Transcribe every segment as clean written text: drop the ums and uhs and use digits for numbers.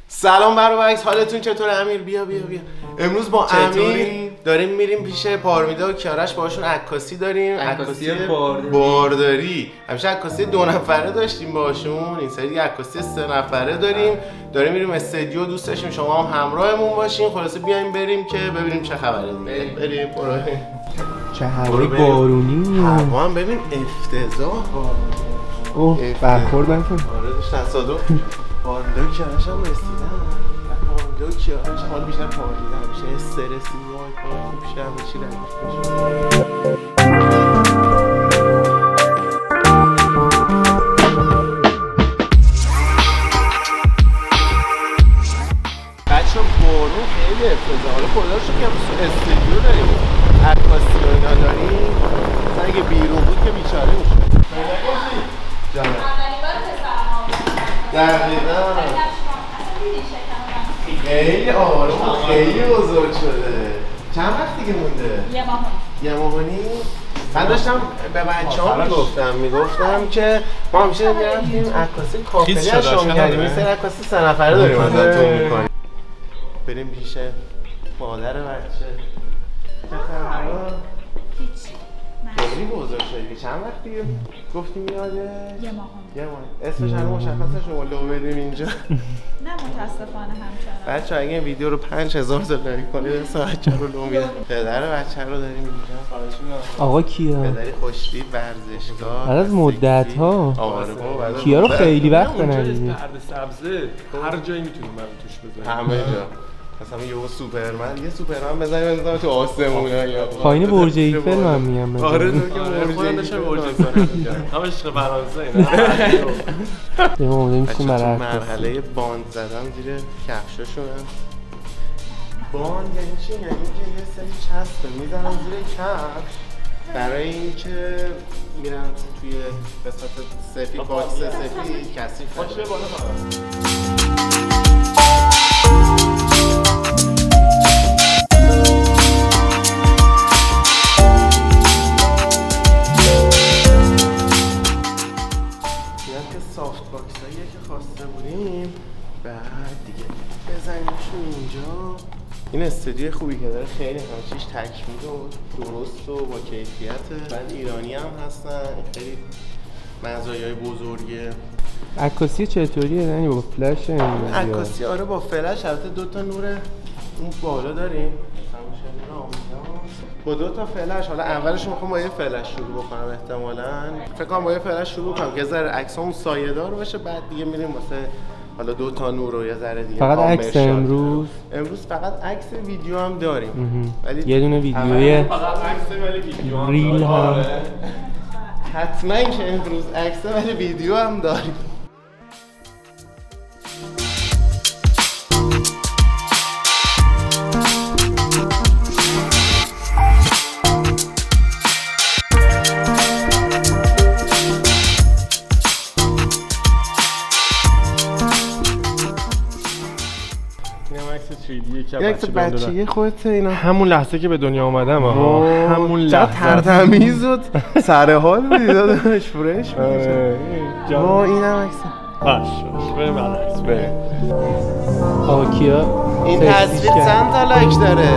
سلام برابرعکس، حالتون چطوره؟ امیر بیا امروز با امیر داریم میریم پیش پارمیدا و کیارش، باشون عکاسی داریم. عکاسی بارداری. همیشه عکاسی 2 نفره داشتیم باشون، این سری عکاسی 3 نفره داریم میریم استودیو. دوست داشتیم شما هم همراهمون باشین. خلاصه بیایم بریم که ببینیم چه خبره. بریم چه هوای بارونی. هوا هم ببین افتضاح. اوه برخورد نکن. آره داشت تصادف. پارمیدا و کیارش هم رسیدن. پارمیدا و کیارش حال بیشتر پارمیدا همیشه استرسی وای پارمیدا بیشتر همه چی رنگش میشه. بچه بارون خیلی افتضاح. حالا خدا رو شکر که استودیو داریم، عکاسی و اینا داریم. مثلا اگه بیرون بود که بیچاره میشه. جانم دقیقا خیلی آروم، خیلی بزرگ شده. چند وقت دیگه مونده؟ یه ماه نیست. من داشتم به بچه‌ها میگفتم که ما همیشه میرفتیم عکاسی کافلی اشو می‌کردیم. این سری عکاسی 3 نفره داریم ازتون می‌کنیم. بریم پیش مادر بچه. خیلی بزرگ شدی. چند وقت دیگه گفتیم یاده؟ یه ماه. اسمش هنوز مشخصه، شما لو بدیم اینجا. نه متاسفانه همچنان. بچه اگه این ویدیو رو 5000 تا لایک کنید اسم بچه رو لو میدم. پدر بچه رو داریم اینجا. آقا کیا؟ پدری خوشتیپ ورزشکار. بعد از مدت ها. آره بابا. کیا رو خیلی وقت ندیدیم. پرده سبزه هر جایی میتونیم برام توش بزنیم. همه جا. مثلا یه سوپرمن، یه سوپرمن بزنیم تو آسمون یا پایین برج ایفل من میگم. آره تو که خودم داشتم برج ایفل میگم. هم عشق فرانسه اینا. ما میشیم برای مرحله باند زدن زیر کفشاشون. باند یعنی چی؟ یعنی که یه سری چسب میزنن زیر کفش برای اینکه میرن توی قسمت سفید، باکس سفید کثیف باشه. بالا سافت باکس هاییه که خواسته بودیم. بعد دیگه بزنیمشون اینجا. این استودیو خوبی که داره، خیلی همه چیش تکمیل و درست و با کیفیته. بعد ایرانی هم هستن. خیلی مزایای بزرگه. عکاسی چطوریه دنی؟ با فلش عکاسی آره با فلش. البته 2 تا نور اون بالا داریم با 2 تا فلش. حالا اولش میخوام با یه فلش شروع بکنم، احتمالاً فکر کنم با یه فلش شروع کنم که ذره عکسامون سایه‌دار باشه. بعد دیگه میریم واسه حالا 2 تا نور و یه ذره دیگه. فقط عکس امروز فقط عکس، ویدیو هم داریم. ولی یه دونه ویدیوی فقط عکس ولی ویدیو هم ریل هم حتما که امروز عکس ولی ویدیو هم داریم. یک بچگی خودته اینا. همون لحظه که به دنیا اومدم همون لحظه ترتمیز و سر حال بودی داداش، فرش بودی. وا اینم عکس. بریم عکس بریم. کیا این تصویر چند تا لایک داره؟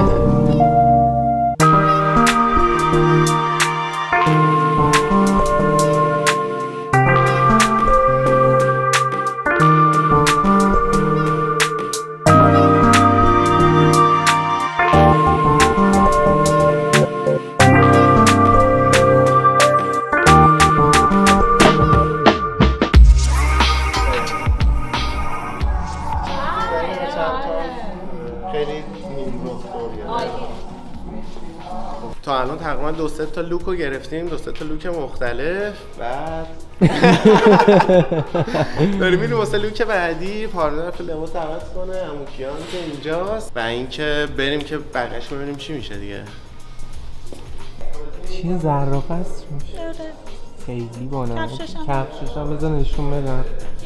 تا الان تقریبا 2-3 تا لوک رو گرفتیم، 2-3 تا لوک مختلف. بعد داریم میریم واسه لوک بعدی. پارمیدا تو لباس عوض کنه، عمو کیان که اینجاست و اینکه بریم که بقیه‌اش ببینیم چی میشه دیگه. چیه زرافه است؟ خیلی بالا. کفشش هم بزن نشون بدم.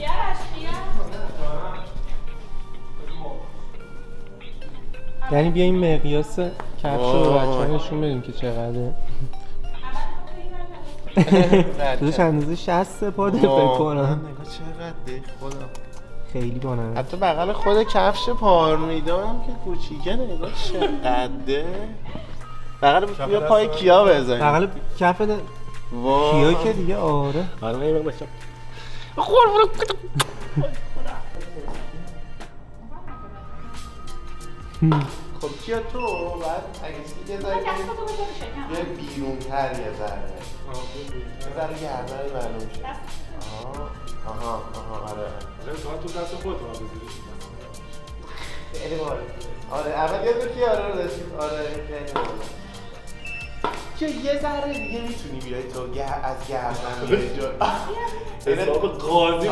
یعنی بیا این مقیاس کفش رو بچه‌ها نشون بدیم که چقدره. بذارش اندازه 60 پاده فکر کنم. نگاه چقدر خدا خیلی بانمک. حتی بغل خود کفش پارمیدا هم که کوچیکه نگاه چقدره. بغل بیا پای کیا بزنیم. بغل کف کیا که دیگه آره. آره من بچم. خب کیا تو بعد اگه چیزی یه ذره یه بیرون‌تر یه ذره. یه ذره گردن معلوم شد. آها آره. تو دست خودت رو بزنی. خیلی باحال. آره اول یه دو کیا رو داشتیم. آره خیلی باحال. که یه ذره دیگه میتونی بیای تو از گردن یه جا. حساب قاضی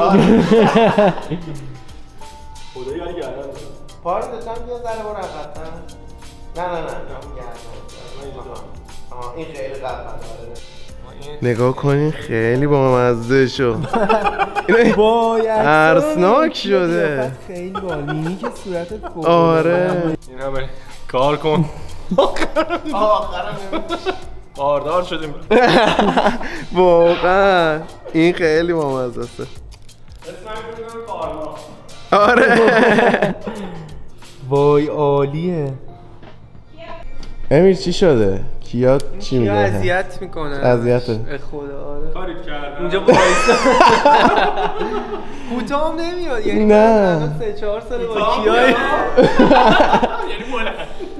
خدا یاری گردن. پارو داشتم یه ذره برو عقب‌تر. نه گردن. این خیلی قبل. نگاه کنین خیلی بامزه شد. ترسناک شده. خیلی باحال. مینی که صورتت فوق. آره. این همه کار کن. آخرام باردار شدیم. واقعا این خیلی بامزه است. اسمم کارما. آره. وای عالیه. امیر چی شده؟ کیا چی میگه؟ اذیت میکنه. اذیته. به خدا آره. کاری کردم. اونجا وایسا. کوتاه نمیاد. یعنی نه. 3-4 سال با کیا. یعنی بلند.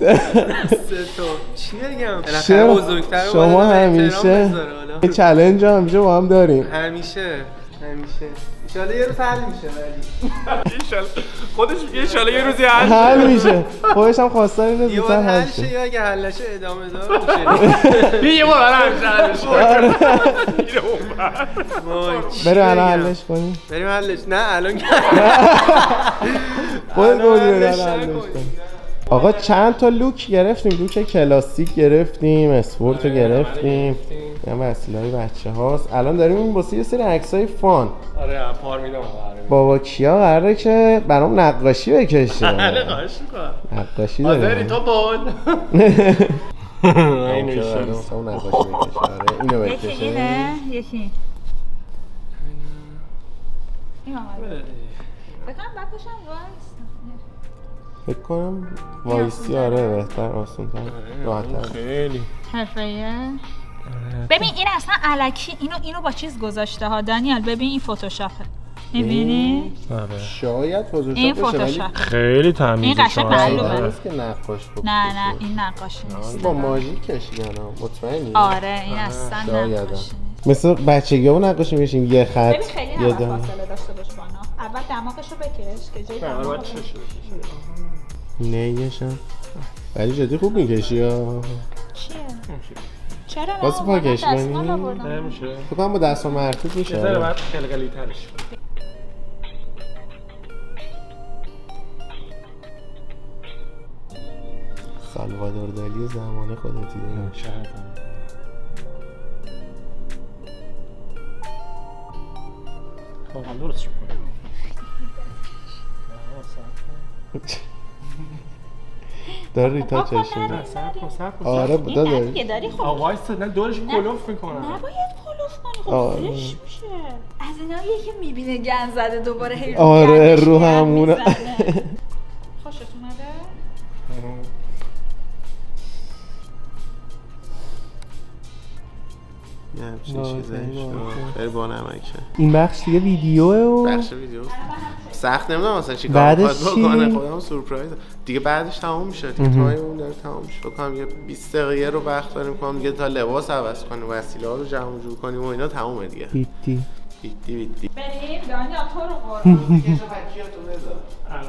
چی بگم؟ بالاخره بزرگتر شما همیشه یه چالش همیشه با هم داریم. همیشه. انشالله یه روز حل میشه ولی. انشالله خودش میگه انشالله یه روزی حل میشه. خودش هم خواستن اینو زودتر حل شه. یا اگه حل نشه ادامه دار میشه. یه بار همیشه حل بشه. بریم الان حلش کنیم. بریم حلش. نه الان خودت بریم حلش کنیم. آقا چند تا لوک گرفتیم. لوک کلاسیک گرفتیم، اسپورت رو گرفتیم. این وسیله‌های بچه هاست. الان داریم این واسه یه سری عکسای فان. آره پارمیدا بابا کیا قراره که برام نقاشی بکشه. نقاشی کن. نقاشی داره. آذری تو بول. اینو ایشون نقاشی بکشه. آره اینو بکشه. یکی اینه یکی این آمده. بکنم بکشم وایس. فکر کنم وایسی آره بهتر آسان‌تر راحت‌تر. خیلی حرفه‌ایه. ببین این اصلا الکی اینو با چیز گذاشته ها دانیال. ببین این فتوشاپه. می‌بینی؟ شاید این فتوشاپ باشه ولی خیلی تمیزه. این قشنگ معلومه. نیست که نقاش بود. نه این نقاشی نیست. با ماژیک کشیدن مطمئنی؟ آره این اصلا نقاشی نیست. مثل بچگی‌ها نقاشی می‌شیم یه خط ببین خیلی نباید فاصله داشته باش با اینا. اول دماغشو بکش که جای دماغش نیشم. ولی جدی خوب می‌کشی ها. چیه؟ چرا نه؟ واسه پا کشی نمیشه. فکر کنم با دست و مرتوب میشه. یه ذره بعد قلقلی ترش. سالوادور دالی زمان خودتی داره. خب درست شد. داره ریتا چشم. آره بودا داری. وایس نه دورش کلوف میکنه. نباید کلوف کنی. خب فرش میشه. از اینا یکی میبینه گن زده دوباره هی آره رو همونه. خوشت اومده؟ همچین چیزایی خیلی بانمکه. این بخش دیگه ویدیوه و بخش ویدیو سخت نمیدونم اصلا چی کار بکنه. خودم سورپرایز دیگه بعدش تموم میشه. دیگه تایمون داره تموم میشه. بکنم یه 20 دقیقه رو وقت داریم کنم دیگه تا لباس عوض کنیم وسیله ها رو جمع جور کنیم و اینا تمومه دیگه. بیتی بریم دانیا تو رو قربون دیگه تو بذار.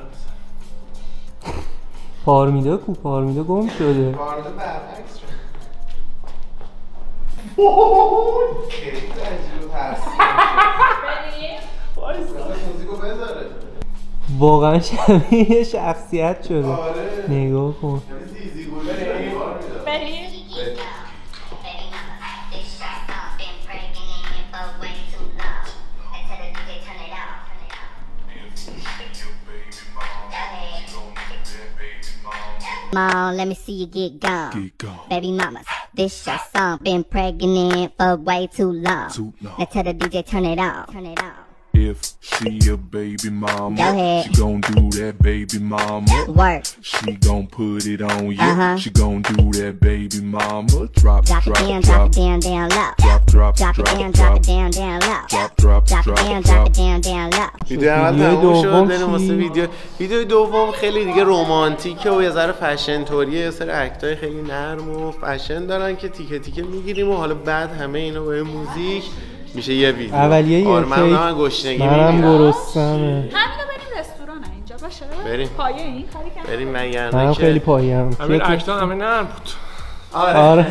پارمیدا گم شده. پارمیدا برعکس شد. خیلی عجیب و ترسیم موزیکو بذاره. واقعا شبیه یه شخصیت شده. آره نگاه کن. بریم Mom, let me see you get gone. Baby mamas, this your song. Been pregnant for way too long. Now tell the DJ turn it off. If she a baby mama, Go ahead. she gon' do that baby mama. Work. She gon' put it on you. She gon' do that baby mama. Drop, Drop it drop, down, drop, drop it down, down low. drop, drop, Drop it drop, down, drop it down, down low. drop, drop, Drop it down, drop it down, down low. ویدیو اول تموم شد. بریم واسه ویدیو دوم. خیلی دیگه رمانتیکه و یه ذره فشن طوریه. یه سری اکتای خیلی نرم و فشن دارن که تیکه تیکه میگیریم و حالا بعد همه اینا با موزیک میشه یه ویدیو. اولیه یه من گشنگی منم میگیرم. گرسنمه. همینو بریم رستوران اینجا باشه. بریم. پایه این کاری کنم. بریم مگر منم خیلی پایه‌ام. همین اکتا همه نرم بود. آره.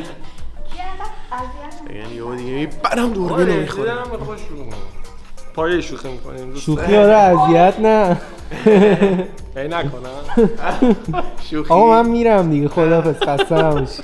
یعنی یهو دیگه میبرم دوربین رو میخورم. پایه شوخی میکنیم. شوخی آره اذیت نه. ای نکنم. شوخی. آقا من میرم دیگه خداحافظ خسته نباشی.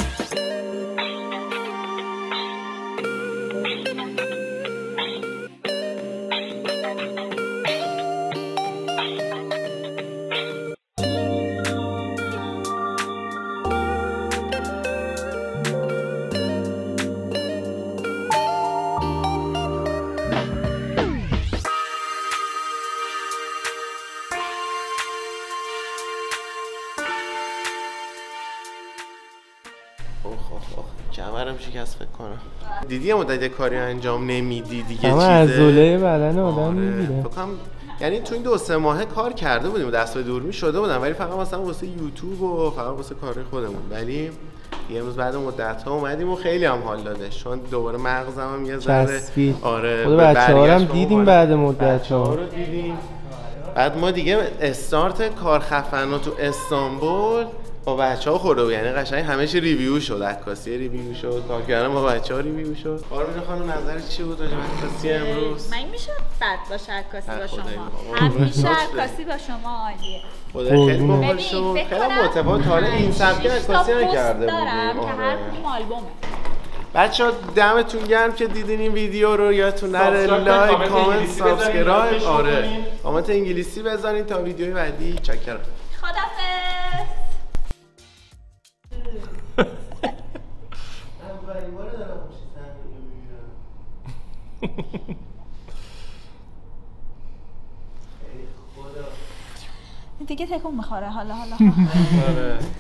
کمرم شکست فکر کنم. دیدی یه مدت کاری انجام نمیدی دیگه چیزه. عضله بدن آدم میگیره. فکرم یعنی تو این 2-3 ماه کار کرده بودیم، دست به دوربین شده بودم، ولی فقط مثلا واسه یوتیوب و فقط واسه کار خودمون. ولی یه روز بعد مدت ها اومدیم و خیلی هم حال داده، چون دوباره مغزم هم یه ذره آره خود بچه‌ها هم دیدیم بعد مدت‌ها رو دیدیم. بعد ما دیگه استارت کار خفنا تو استانبول با بچه‌ها خورده بود، یعنی قشنگ همه چی ریویو شد، عکاسی ریویو شد، کار کردن با بچه‌ها ریویو شد. آرمین خانم نظرت چی بود راجع به عکاسی امروز؟ من میشه بد باشه عکاسی با شما. همیشه عکاسی با شما عالیه. خدا خیلی باحال شد. خیلی متفاوت، حالا این سبک عکاسی نکرده بودیم. دارم که هر کدوم آلبومه. بچه‌ها دمتون گرم که دیدین این ویدیو رو. یادتون نره لایک، کامنت، سابسکرایب، آره کامنت انگلیسی بذارین تا ویدیوی بعدی. چکرم. خدافظ. اولین بار دارم پشت صحنه میبینم. دیگه تکون میخوره حالا.